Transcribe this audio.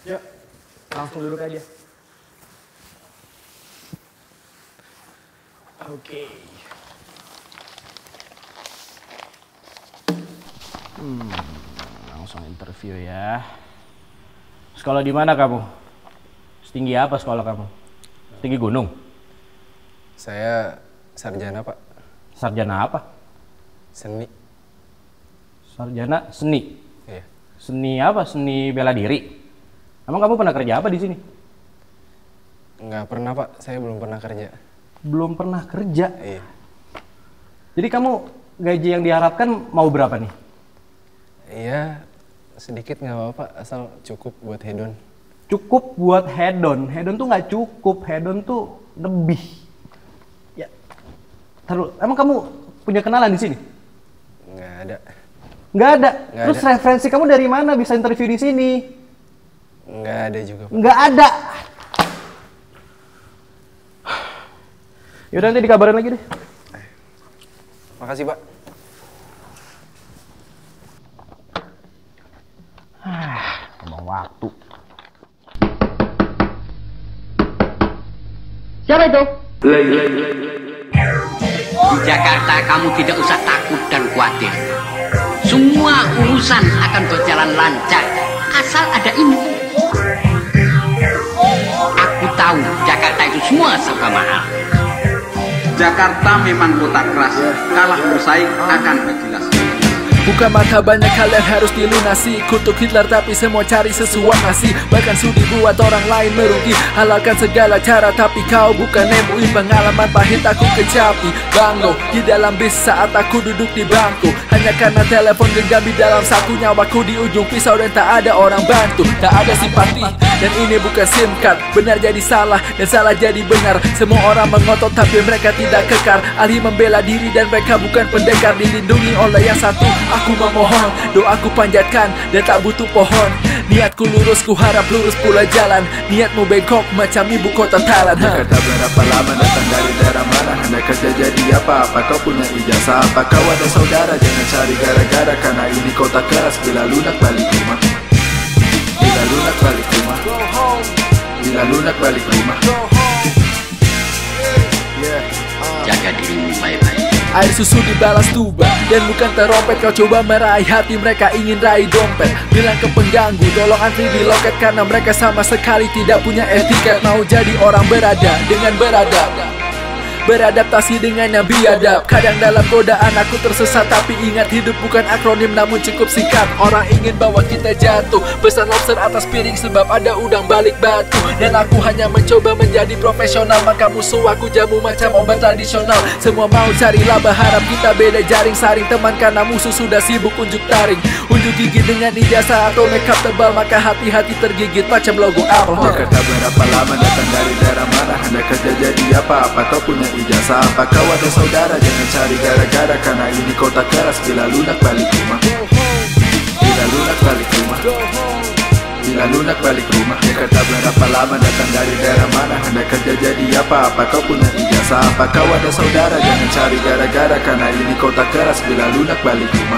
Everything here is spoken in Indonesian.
Yuk, langsung duduk aja. Oke. Langsung interview ya. Sekolah di mana kamu? Setinggi apa sekolah kamu? Tinggi gunung? Saya sarjana, Pak. Sarjana apa? Seni. Sarjana seni? Iya. Seni apa? Seni bela diri? Emang kamu pernah kerja apa di sini? Nggak pernah, Pak. Saya belum pernah kerja. Belum pernah kerja? Iya. Jadi kamu gaji yang diharapkan mau berapa nih? Iya, sedikit nggak apa-apa. Asal cukup buat hedon. Cukup buat hedon. Hedon tuh nggak cukup. Hedon tuh lebih. Ya. Terus, emang kamu punya kenalan di sini? Nggak ada. Nggak ada. Nggak Terus ada. referensi kamu dari mana bisa interview di sini? Nggak ada juga, Pak. Nggak ada. Yaudah nanti dikabarin lagi deh. Makasih, Pak. Ngomong waktu. Siapa itu? Di Jakarta kamu tidak usah takut dan khawatir. Semua urusan akan berjalan lancar asal ada ini. Aku tahu Jakarta itu semua serba mahal. Jakarta memang kota keras, kalah bersaing akan jelas. Buka mata banyak hal yang harus dilunasi. Kutuk Hitler tapi semua cari sesuap nasi. Bahkan sudi buat orang lain merugi. Halalkan segala cara tapi kau bukan MUI. Pengalaman pahit aku kecapi Banglo di dalam bis saat aku duduk di bangku. Hanya karena telepon genggam di dalam saku. Nyawaku di ujung pisau dan tak ada orang bantu. Tak ada simpati dan ini bukan SIM card. Benar jadi salah dan salah jadi benar. Semua orang mengotot tapi mereka tidak kekar. Ahli membela diri dan mereka bukan pendekar. Dilindungi oleh yang satu. Aku memohon, doaku panjatkan dan tak butuh pohon. Niatku lurus, ku harap lurus pula jalan. Niatmu bengkok macam ibu kota Thailand. Jakarta berapa lama, datang dari daerah mana? Hendak kerja jadi apa? Kau punya ijazah apa? Kau ada saudara, jangan cari gara-gara. Karena ini kota keras, bila lunak balik rumah. Bila lunak balik rumah. Bila lunak balik rumah. Jaga dirimu baik-baik. Air susu dibalas tuba dan bukan terompet. Kau coba meraih hati mereka ingin raih dompet. Bilang ke pengganggu tolong antri di loket. Karena mereka sama sekali tidak punya etiket. Mau jadi orang berada dengan beradab. Beradaptasi dengan yang biadab. Kadang dalam godaan aku tersesat. Tapi ingat hidup bukan akronim namun cukup singkat. Orang ingin bawa kita jatuh. Pesan lobster atas piring sebab ada udang balik batu. Dan aku hanya mencoba menjadi profesional. Maka musuh aku jamu macam obat tradisional. Semua mau cari laba, harap kita beda jaring. Saring teman karena musuh sudah sibuk unjuk taring. Unjuk gigi dengan ijazah atau makeup tebal. Maka hati-hati tergigit macam logo Apple. Jakarta berapa lama, datang dari daerah mana? Hendak kerja jadi apa? Kau punya ijazah apa? Kau ada saudara, jangan cari gara-gara. Karena ini kota keras, bila lunak balik rumah. Bila lunak balik rumah. Bila lunak balik rumah. Jakarta berapa lama, datang dari daerah mana? Hendak kerja jadi apa? Kau punya ijazah apa? Kau ada saudara, jangan cari gara-gara. Karena ini kota keras, bila lunak balik rumah.